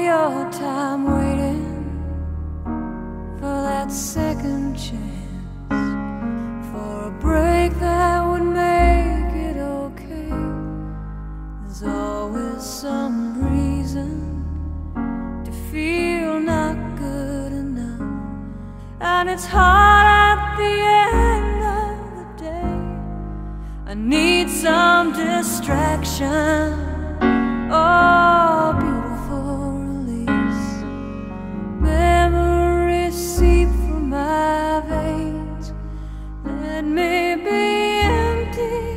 your time waiting for that second chance, for a break that would make it okay. There's always some reason to feel not good enough, and it's hard at the end of the day. I need some distraction, oh, beautiful release. Memories seep from my veins. Let me be empty,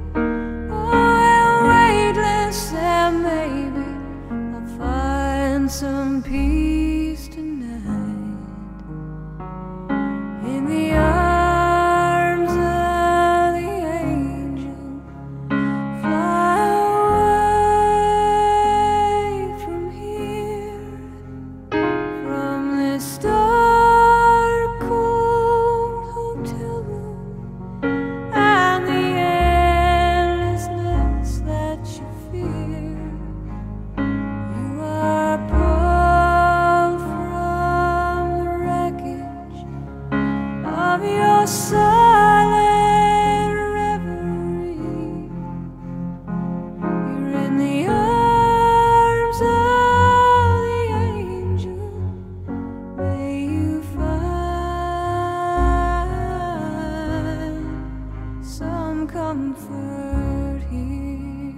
oh, weightless, and maybe I'll find some peace tonight in the arms of the angel. Fly away from here, from this dark, cold hotel room and the endlessness that you fear. You are pulled from the wreckage of your silent reverie. You're in the arms of the angel. May you find some comfort here.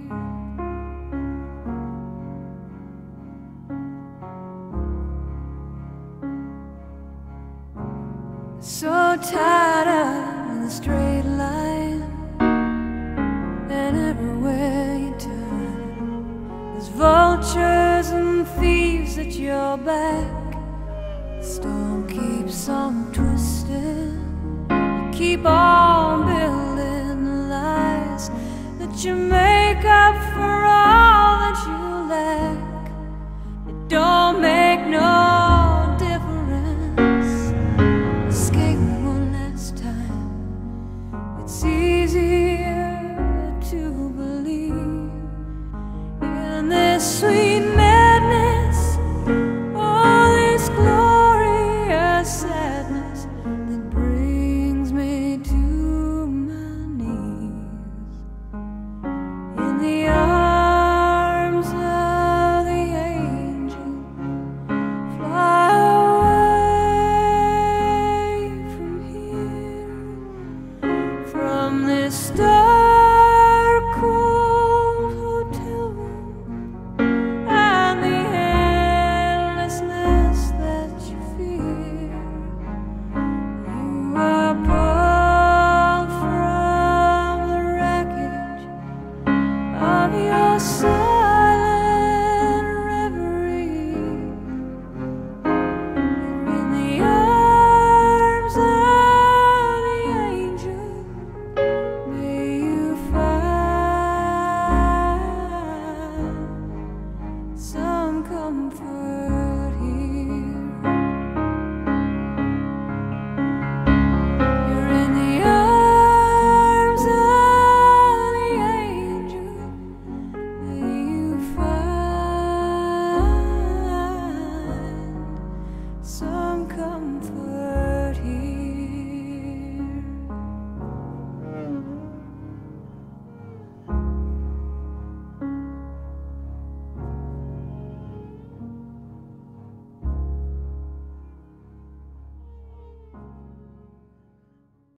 So tired of the straight line, and everywhere you turn, there's vultures and thieves at your back. The storm keeps on twisting. You keep on building the lies that you make up